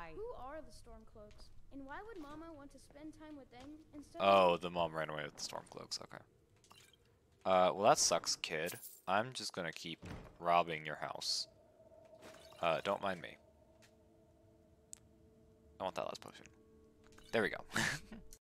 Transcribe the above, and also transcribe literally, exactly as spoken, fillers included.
Why? Who are the Stormcloaks? And why would Mama want to spend time with them instead Oh, of... the mom ran away with the Stormcloaks. Okay. Uh, well that sucks, kid. I'm just gonna keep robbing your house. Uh, don't mind me. I want that last potion. There we go.